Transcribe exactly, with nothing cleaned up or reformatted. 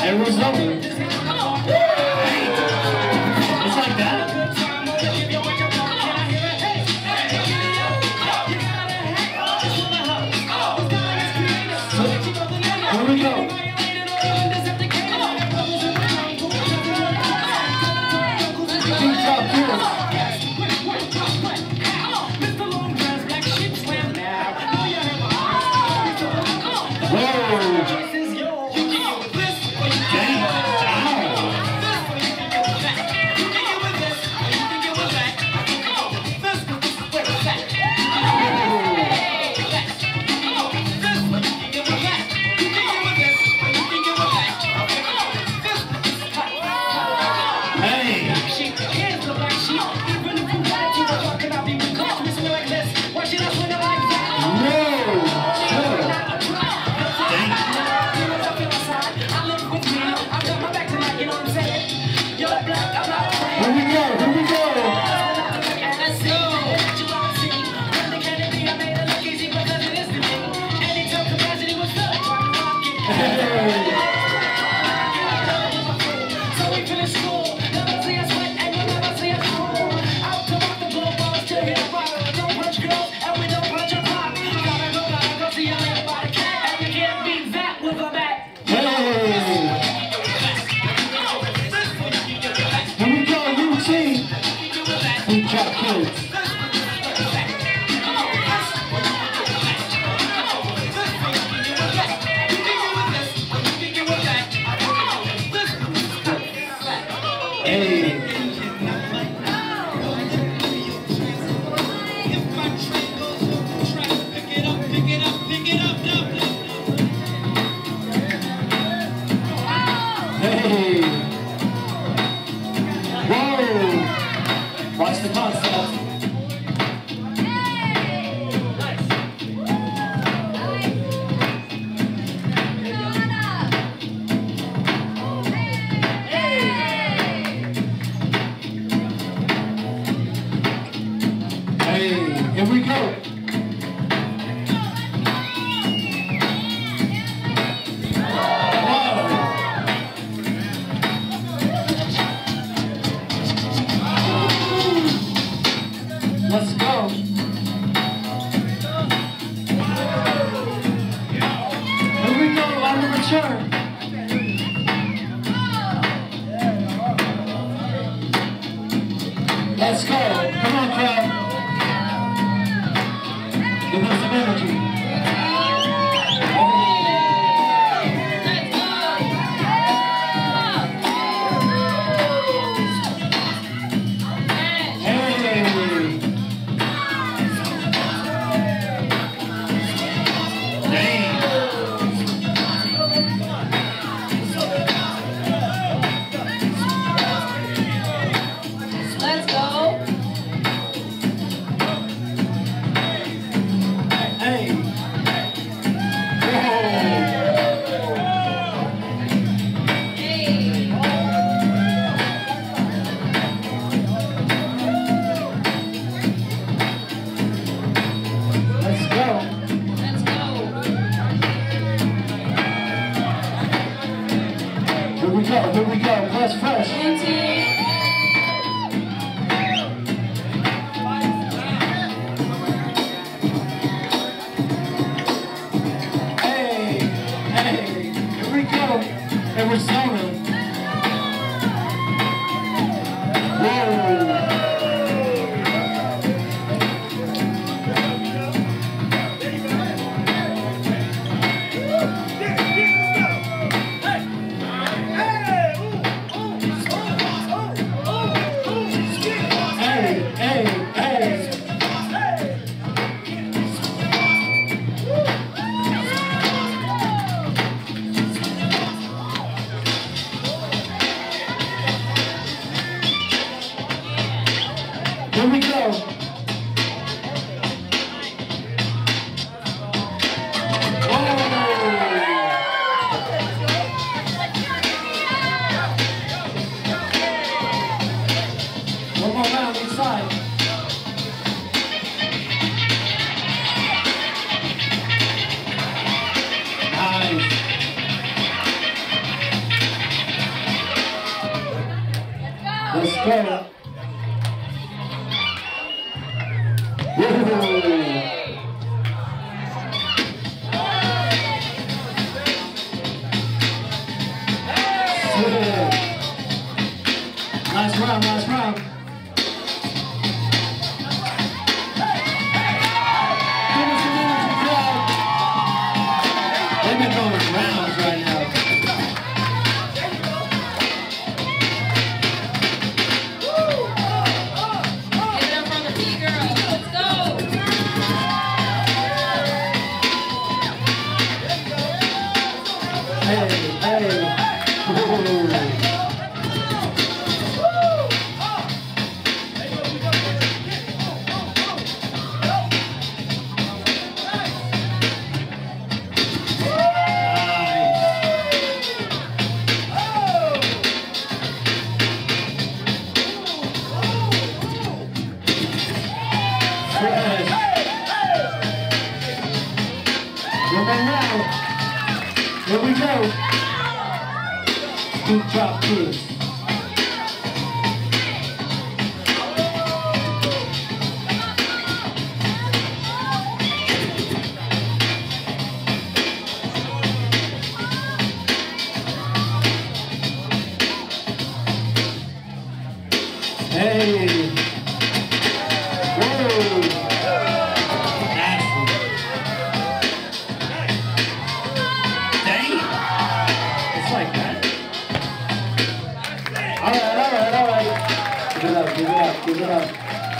Arizona. It's like that. Here we go. Big top kids. Whoa. Here we go. Let's go. Here we go, on the return. Let's go. Come on, crowd. Give us some energy. Here we go, here we go, press, press. Hey, hey, here we go, Arizona. Whoa. Here we go. One more round inside. Nice. Let's go. Woo. Last round, last round. Give us a minute to crowd. They've been going rounds right now. Give it up for the T-girls. Let's go. Hey, hey. Woo. One more round. Here we go. Scoop drop kids. Hey. Whoa. Like that. All right, all right, all right. Give it up, give it up, give it up.